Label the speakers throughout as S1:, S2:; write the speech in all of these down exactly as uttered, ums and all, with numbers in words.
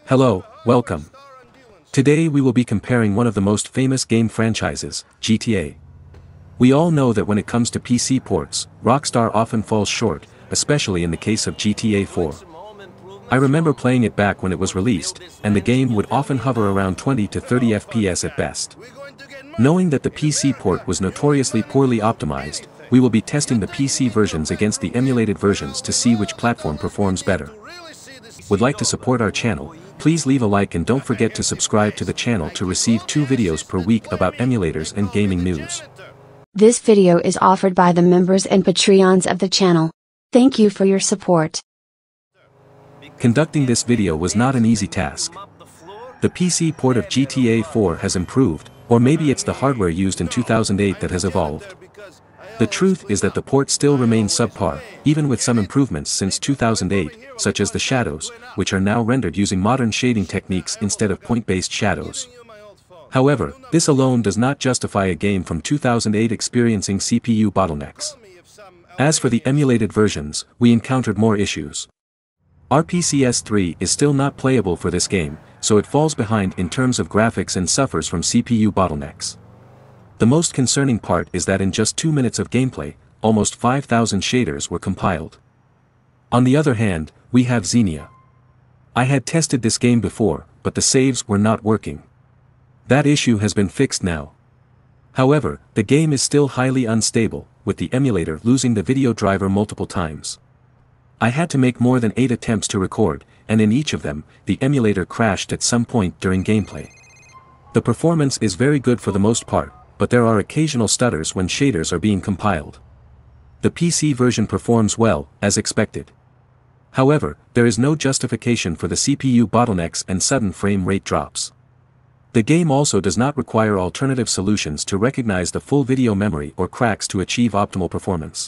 S1: Hello, welcome. Today we will be comparing one of the most famous game franchises, G T A. We all know that when it comes to P C ports, Rockstar often falls short, especially in the case of G T A four. I remember playing it back when it was released, and the game would often hover around twenty to thirty F P S at best. Knowing that the P C port was notoriously poorly optimized, we will be testing the P C versions against the emulated versions to see which platform performs better. Would like to support our channel? Please leave a like and don't forget to subscribe to the channel to receive two videos per week about emulators and gaming news.
S2: This video is offered by the members and Patreons of the channel. Thank you for your support.
S1: Conducting this video was not an easy task. The P C port of G T A four has improved, or maybe it's the hardware used in two thousand eight that has evolved. The truth is that the port still remains subpar, even with some improvements since two thousand eight, such as the shadows, which are now rendered using modern shading techniques instead of point-based shadows. However, this alone does not justify a game from two thousand eight experiencing C P U bottlenecks. As for the emulated versions, we encountered more issues. R C P S three is still not playable for this game, so it falls behind in terms of graphics and suffers from C P U bottlenecks. The most concerning part is that in just two minutes of gameplay, almost five thousand shaders were compiled. On the other hand, we have Xenia. I had tested this game before, but the saves were not working. That issue has been fixed now. However, the game is still highly unstable, with the emulator losing the video driver multiple times. I had to make more than eight attempts to record, and in each of them, the emulator crashed at some point during gameplay. The performance is very good for the most part, but there are occasional stutters when shaders are being compiled. The P C version performs well, as expected. However, there is no justification for the C P U bottlenecks and sudden frame rate drops. The game also does not require alternative solutions to recognize the full video memory or cracks to achieve optimal performance.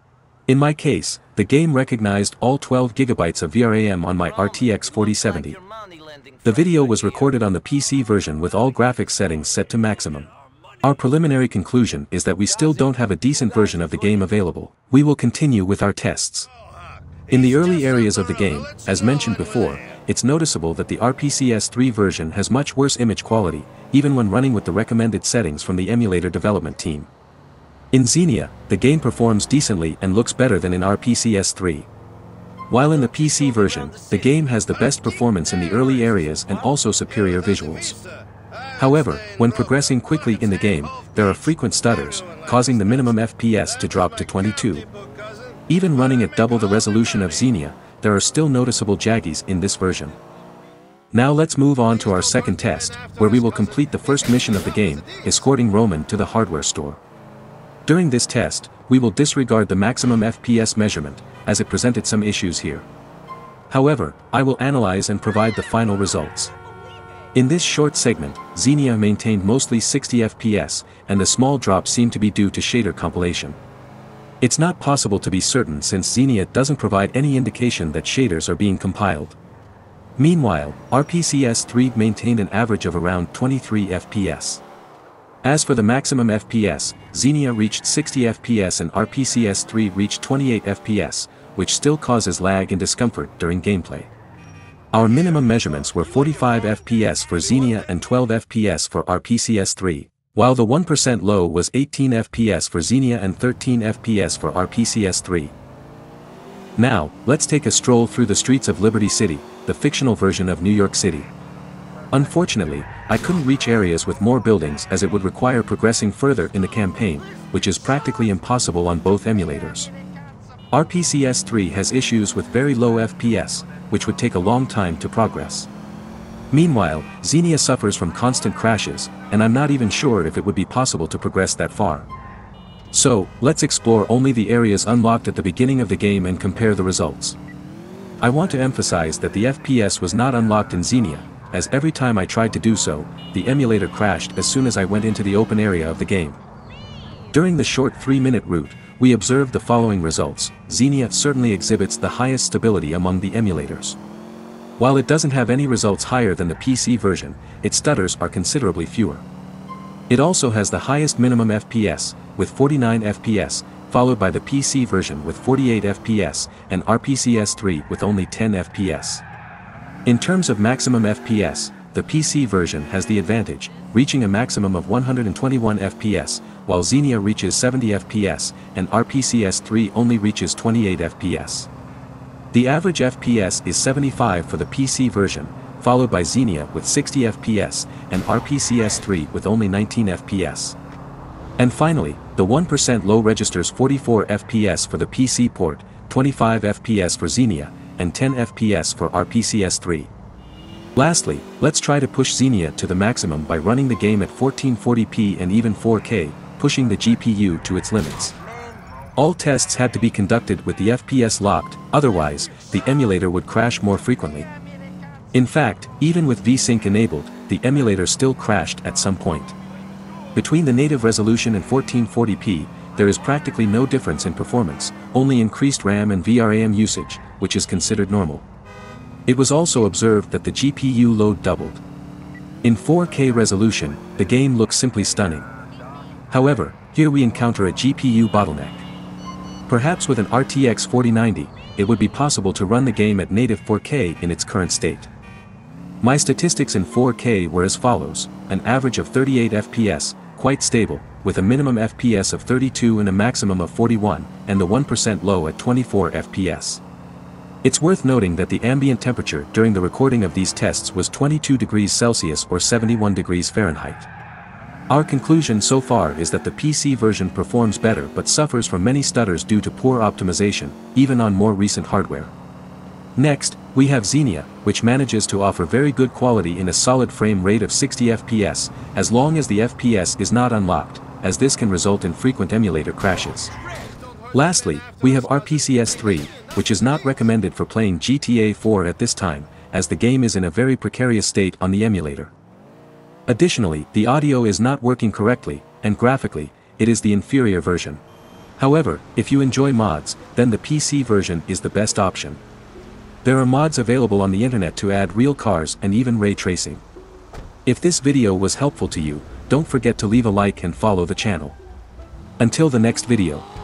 S1: In my case, the game recognized all twelve gigabytes of V RAM on my R T X forty seventy. The video was recorded on the P C version with all graphics settings set to maximum. Our preliminary conclusion is that we still don't have a decent version of the game available. We will continue with our tests. In the early areas of the game, as mentioned before, it's noticeable that the R C P S three version has much worse image quality, even when running with the recommended settings from the emulator development team. In Xenia, the game performs decently and looks better than in R C P S three. While in the P C version, the game has the best performance in the early areas and also superior visuals. However, when progressing quickly in the game, there are frequent stutters, causing the minimum F P S to drop to twenty-two. Even running at double the resolution of Xenia, there are still noticeable jaggies in this version. Now let's move on to our second test, where we will complete the first mission of the game, escorting Roman to the hardware store. During this test, we will disregard the maximum F P S measurement, as it presented some issues here. However, I will analyze and provide the final results. In this short segment, Xenia maintained mostly sixty F P S, and the small drop seemed to be due to shader compilation. It's not possible to be certain since Xenia doesn't provide any indication that shaders are being compiled. Meanwhile, R C P S three maintained an average of around twenty-three F P S. As for the maximum F P S, Xenia reached sixty F P S and R C P S three reached twenty-eight F P S, which still causes lag and discomfort during gameplay. Our minimum measurements were forty-five F P S for Xenia and twelve F P S for R C P S three, while the one percent low was eighteen F P S for Xenia and thirteen F P S for R C P S three. Now, let's take a stroll through the streets of Liberty City, the fictional version of New York City. Unfortunately, I couldn't reach areas with more buildings as it would require progressing further in the campaign, which is practically impossible on both emulators. R C P S three has issues with very low F P S, which would take a long time to progress. Meanwhile, Xenia suffers from constant crashes, and I'm not even sure if it would be possible to progress that far. So, let's explore only the areas unlocked at the beginning of the game and compare the results. I want to emphasize that the F P S was not unlocked in Xenia, as every time I tried to do so, the emulator crashed as soon as I went into the open area of the game. During the short three minute route, we observed the following results. Xenia certainly exhibits the highest stability among the emulators. While it doesn't have any results higher than the P C version, its stutters are considerably fewer. It also has the highest minimum F P S, with forty-nine F P S, followed by the P C version with forty-eight F P S, and R C P S three with only ten F P S. In terms of maximum F P S, the P C version has the advantage, reaching a maximum of one hundred twenty-one F P S, while Xenia reaches seventy F P S, and R C P S three only reaches twenty-eight F P S. The average F P S is seventy-five for the P C version, followed by Xenia with sixty F P S, and R C P S three with only nineteen F P S. And finally, the one percent low registers forty-four F P S for the P C port, twenty-five F P S for Xenia, and ten F P S for R C P S three. Lastly, let's try to push Xenia to the maximum by running the game at fourteen forty p and even four K, pushing the G P U to its limits. All tests had to be conducted with the F P S locked, otherwise, the emulator would crash more frequently. In fact, even with V-Sync enabled, the emulator still crashed at some point. Between the native resolution and fourteen forty p, there is practically no difference in performance, only increased RAM and V RAM usage, which is considered normal. It was also observed that the G P U load doubled. In four K resolution, the game looks simply stunning. However, here we encounter a G P U bottleneck. Perhaps with an R T X forty ninety, it would be possible to run the game at native four K in its current state. My statistics in four K were as follows: an average of thirty-eight F P S, quite stable, with a minimum F P S of thirty-two and a maximum of forty-one, and the one percent low at twenty-four F P S. It's worth noting that the ambient temperature during the recording of these tests was twenty-two degrees Celsius or seventy-one degrees Fahrenheit. Our conclusion so far is that the P C version performs better but suffers from many stutters due to poor optimization, even on more recent hardware. Next, we have Xenia, which manages to offer very good quality in a solid frame rate of sixty F P S, as long as the F P S is not unlocked, as this can result in frequent emulator crashes. Lastly, we have R C P S three, which is not recommended for playing G T A four at this time, as the game is in a very precarious state on the emulator. Additionally, the audio is not working correctly, and graphically, it is the inferior version. However, if you enjoy mods, then the P C version is the best option. There are mods available on the internet to add real cars and even ray tracing. If this video was helpful to you, don't forget to leave a like and follow the channel. Until the next video.